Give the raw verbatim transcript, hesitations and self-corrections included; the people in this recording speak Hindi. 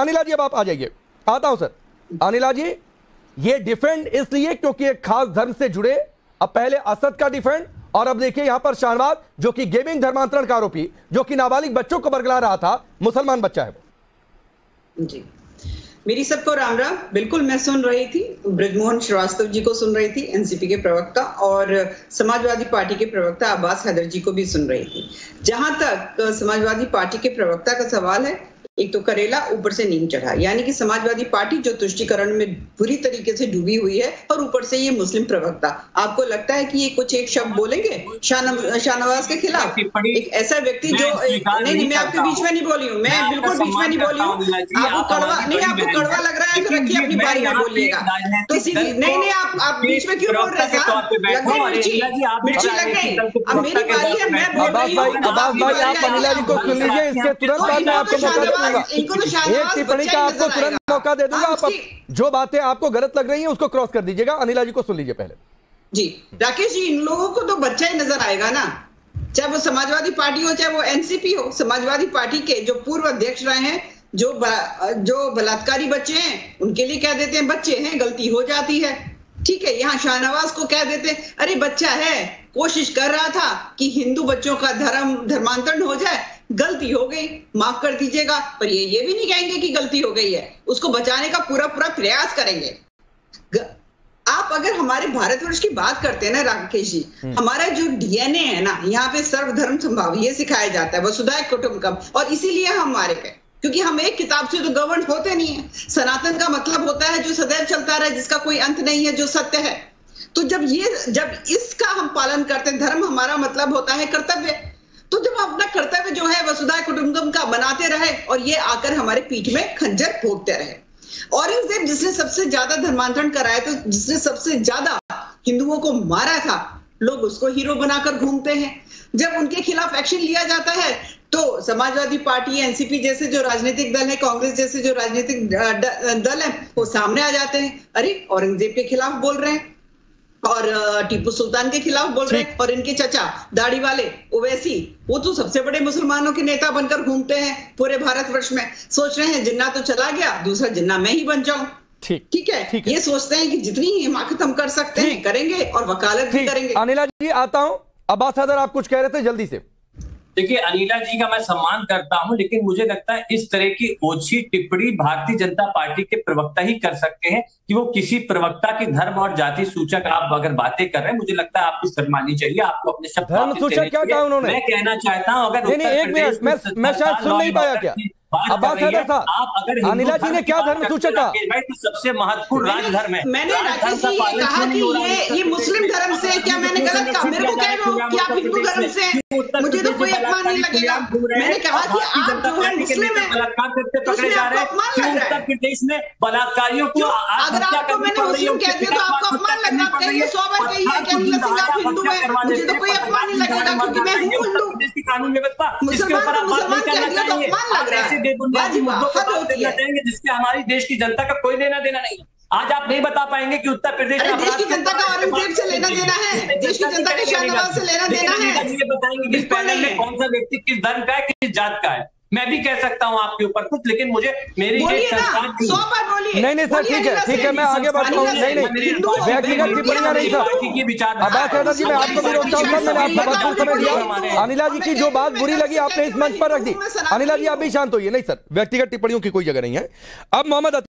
अनिला जी अब आप आ जाइए, आता हूं सर। अनिला जी, ये डिफेंड इसलिए क्योंकि एक खास धर्म से जुड़े, अब पहले असद का डिफेंड, और अब देखिए यहां पर शाहनवाज जो कि गेमिंग धर्मांतरण का आरोपी, जो कि नाबालिग बच्चों को बरगला रहा था, मुसलमान बच्चा है वो। जी, मेरी सबको राम राम। बिल्कुल मैं सुन रही थी, ब्रजमोहन श्रीवास्तव जी को सुन रही थी, एनसीपी के प्रवक्ता, और समाजवादी पार्टी के प्रवक्ता अब्बास हैदर जी को भी सुन रही थी। जहां तक समाजवादी पार्टी के प्रवक्ता का सवाल है, एक तो करेला ऊपर से नीम चढ़ा, यानी कि समाजवादी पार्टी जो तुष्टीकरण में बुरी तरीके से डूबी हुई है, और ऊपर से ये मुस्लिम प्रवक्ता। आपको लगता है कि ये कुछ एक शब्द बोलेंगे शाहनवाज के खिलाफ? एक ऐसा व्यक्ति जो नहीं नहीं मैं आपके बीच में नहीं बोली हूँ, मैं बिल्कुल बीच में नहीं बोली हूँ। आपको कड़वा नहीं, आपको कड़वा लग रहा है तो रखिए अपनी बारी में बोलिएगा। तो नहीं नहीं आप आप बीच में क्यों बोल रहे हैं साहब? लग गई मिर्ची, मिर्ची लग गई। अब मेरी बारी है, मैं बोल रही हूँ। अब्बास भाई आप अनिला जी को सुन लीजिए, इसके तुरंत बाद में आपको मौका एक टिप्पणी का आपको तुरंत मौका दे दूंगा। आप जो बातें आपको गलत लग रही हैं उसको क्रॉस कर दीजिएगा। अनिला जी को सुन लीजिए पहले। जी राकेश जी, इन लोगों को तो बच्चा ही नजर आएगा ना, चाहे वो समाजवादी पार्टी हो चाहे वो एनसीपी हो। समाजवादी पार्टी के जो पूर्व अध्यक्ष रहे हैं, जो जो बलात्कारी बच्चे हैं, उनके लिए कह देते हैं बच्चे हैं, गलती हो जाती है, ठीक है। यहाँ शाहनवाज को कह देते हैं अरे बच्चा है, कोशिश कर रहा था कि हिंदू बच्चों का धर्म धर्मांतरण हो जाए, गलती हो गई, माफ कर दीजिएगा। पर ये ये भी नहीं कहेंगे कि गलती हो गई है, उसको बचाने का पूरा पूरा प्रयास करेंगे। आप अगर हमारे भारतवर्ष की बात करते हैं ना राकेश जी, हमारा जो डीएनए है ना, यहाँ पे सर्वधर्म संभाव ये सिखाया जाता है, वसुधैव कुटुंबकम, और इसीलिए हम हमारे पे, क्योंकि हम एक किताब से तो गवर्न होते नहीं है। सनातन का मतलब होता है जो सदैव चलता रहे, जिसका कोई अंत नहीं है, जो सत्य है। तो जब ये जब इसका हम पालन करते हैं, धर्म हमारा मतलब होता है कर्तव्य, तो जब अपना कर्तव्य जो है वसुधैव कुटुंबकम का बनाते रहे, और ये आकर हमारे पीठ में खंजर ठोकते रहे। औरंगजेब जिसने सबसे ज्यादा धर्मांतरण कराया था, जिसने सबसे ज्यादा हिंदुओं को मारा था, लोग उसको हीरो बनाकर घूमते हैं। जब उनके खिलाफ एक्शन लिया जाता है तो समाजवादी पार्टी, एनसीपी जैसे जो राजनीतिक दल है, कांग्रेस जैसे जो राजनीतिक दल है, वो सामने आ जाते हैं, अरे औरंगजेब के खिलाफ बोल रहे हैं और टीपू सुल्तान के खिलाफ बोल रहे हैं, और इनके चचा दाढ़ी वाले ओवैसी, वो तो सबसे बड़े मुसलमानों के नेता बनकर घूमते हैं पूरे भारतवर्ष में। सोच रहे हैं जिन्ना तो चला गया, दूसरा जिन्ना मैं ही बन जाऊं। ठीक ठीक है, ठीक है। ये सोचते हैं कि जितनी हिमाकत हम कर सकते हैं करेंगे, और वकालत भी करेंगे। अनिला जी आता हूं, अब्बास हैदर आप कुछ कह रहे थे, जल्दी से। देखिए, अनिला जी का मैं सम्मान करता हूं, लेकिन मुझे लगता है इस तरह की ओछी टिप्पणी भारतीय जनता पार्टी के प्रवक्ता ही कर सकते हैं, कि वो किसी प्रवक्ता के धर्म और जाति सूचक आप अगर बातें कर रहे हैं, मुझे लगता है आपको शर्मानी चाहिए, आपको अपने शब्द धर्म सूचक क्या कहा उन्होंने? मैं कहना चाहता हूं अगर नहीं, नहीं, एक मिनट, मैं मैं शायद सुन नहीं पाया क्या अब्बास हैदर साहब, आप अगर अनिला जी ने क्या धर्म सूचक कहा? भाई तो सबसे महत्वपूर्ण राजधर्म है। मैंने राकेश जी ये कहा कि ये ये मुस्लिम धर्म से, क्या मैंने गलत कहा? मेरे को कह रहे हो कि आप हिंदू धर्म से, मुझे तो कोई अपमान नहीं लगेगा। मैंने कहा कि आप जो है मुस्लिम है, बलात्कार करते पकड़े जा रहे हैं उत्तर प्रदेश में, बलात्कारियों को अगर आपको मैंने मुस्लिम कह दिया तो आपको अपमान लग रहा है? ये सौ बार कही है कि अनिला सिंह आप हिंदू है, मुझे तो कोई अपमान नहीं लगेगा क्योंकि मैं हूँ हिंदू। कानून व्यवस्था मुसलमान को मुसलमान कह दिया तो अपमान लग रहा है, जिससे हमारी देश की जनता का कोई लेना देना नहीं। आज आप नहीं बता पाएंगे कि उत्तर प्रदेश में देश की जनता का औरंगजेब से लेना देना है, देश की जनता के शाहनवाज से लेना देना है। ये बताएंगे किस पैनल में कौन सा व्यक्ति किस धर्म का है, किस जात का है। मैं भी कह सकता हूँ आपके ऊपर कुछ, लेकिन मुझे मेरी नहीं नहीं सर, ठीक है ठीक है, मैं आगे बढ़ता हूँ। नहीं नहीं व्यक्तिगत टिप्पणियां नहीं सर। अब्बास हैदर जी, मैं आपको भी रोकता हूँ सर, मैंने आपको भरपूर समय दिया। अनिला जी की जो बात बुरी लगी आपने इस मंच पर रख दी। अनिला जी आप भी शांत होइए। नहीं सर, व्यक्तिगत टिप्पणियों की कोई जगह नहीं है। अब मोहम्मद